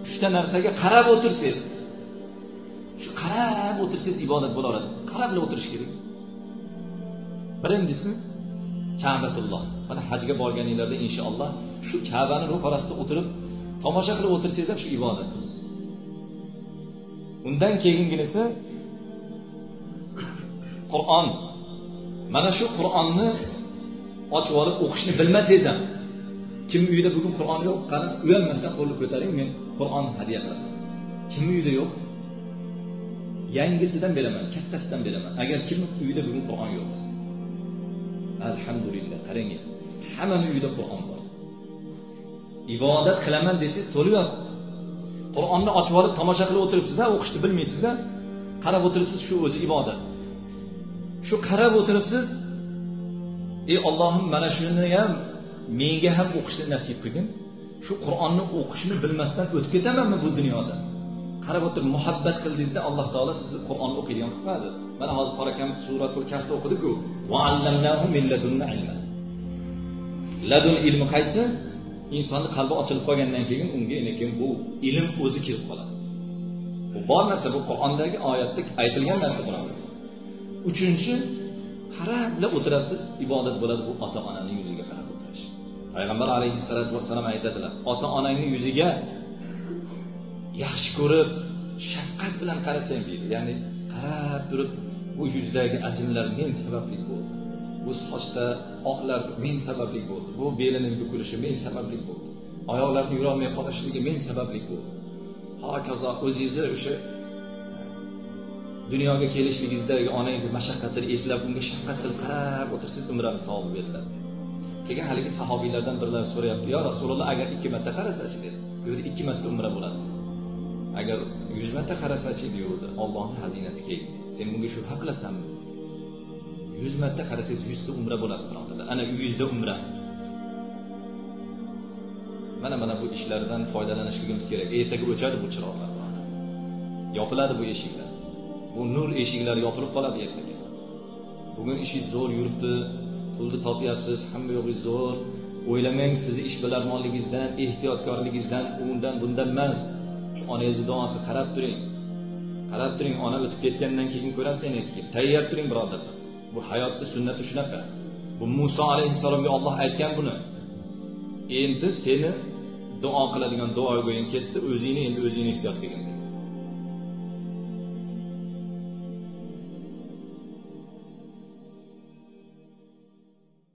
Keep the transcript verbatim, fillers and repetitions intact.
uchta narsaga qarab o'tirsangiz, shu qarab o'tirsangiz ibodat bo'la oladi. Qarab o'tirish kerak. Birinchisi Ka'batulloh. Mana hajga borganinglarda inshaalloh shu Ka'bani ro'parasida o'tirib tomosha qilib o'tirsangiz ham shu ibodat bo'ladi. Undan keyinginisi Qur'on. Mana shu Qur'onni ochib olib o'qishni bilmasangiz ham, kim uyida bugun Qur'on yo'q, qani uyalmasdan qo'lni ko'taring, men Qur'on hadya qilaman. Kim uyida yo'q? Yangisidan beraman, kattasidan beraman. Agar kim uyida bugun Qur'on yo'q bo'lsa. Alhamdulillah, qarang. Hammaning uyida Qur'on bor. Ibodat qilaman desangiz to'lyapti. Qur'onni ochib olib tomosha qilib o'tiribsiz, o'qishni bilmaysiz, qarab o'tiribsiz, shu o'zi ibodat. Shu qarab o'tiribsiz, ey Allohim, mana shuni ham menga ham o'qishni nasib qilgin. Shu Qur'onni o'qishni bilmasdan o'tib ketamanmi bu dunyoda? Qarab o'tirib muhabbat qildingizda Alloh taolo sizni Qur'onni o'qiydigan qiladi. Mana hozir qorakam suratul Kahfda o'qidik-ku. Va allamnahu min ladunna ilma. Ladun ilmi qaysi? Insonning qalbi ochilib qolgandan keyin unga lekin bu ilm o'zi kelib qoladi. Bu bor narsa, bu Qur'ondagi oyatda aytilgan narsa bo'ladi. Uchinchi, qarab o'tirasiz, ibodat bo'ladi, bu ota-onaning yuziga qarab o'tirish. Payg'ambar alayhissalatu vassalam aytadilar, ota-onangning yuziga yaxshi ko'rib, shafqat bilan qarasang deydi. Ya'ni qarab turib, bu yuzdagi ajinlar men sababli bo'ldi. Bu sochda oqlar men sababli bo'ldi. Bu belining bukilishi men sababli bo'ldi. Oyoqlarni yura olmay qolishligi men sababli bo'ldi. Hokazo o'zingizni o'sha dunyoga kelishligingizdagi onangizni mashaqqatini eslab, unga shafqat qilib qarab o'tirsangiz, umrani savob beriladi. Keyin haligi sahobiylardan birlari so'rayapti, "Ya Rasululloh, agar ikki marta qarasachi?" dedi. "Yo'q, ikki marta umra bo'ladi." Agar yuz marta qarasachi deydi, Allohning xazinasi keldi. Sen bunga shubha qilasanmi? yuz marta qarasangiz yuz ta umra bo'ladi, birodarlar. Ana yuz ta umra. Mana mana bu ishlardan foydalanishligimiz kerak. Ertaga o'chadi bu chiroqlar. Yopiladi bu eshiklar. Bu nur eshiklari yopilib qoladi ertaga. Bugun ishingiz zo'r yuribdi, pulni topyapsiz, hamma yo'g'i zo'r. O'ylamang sizni ishbilarmonligingizdan, ehtiyotkorligingizdan, undan bundan emas. Shu onangizni duosi qarab turing. Qarab turing, ona o'tib ketgandan keyin ko'rasiz keyin. Tayyor turing, birodarlar. Bu hayotda sunnati shunaqa. Bu Musa alayhissalomga Alloh aytgan buni. Endi seni duo qiladigan duo go'ying ketdi, o'zingni endi o'zingni ehtiyot qilgin.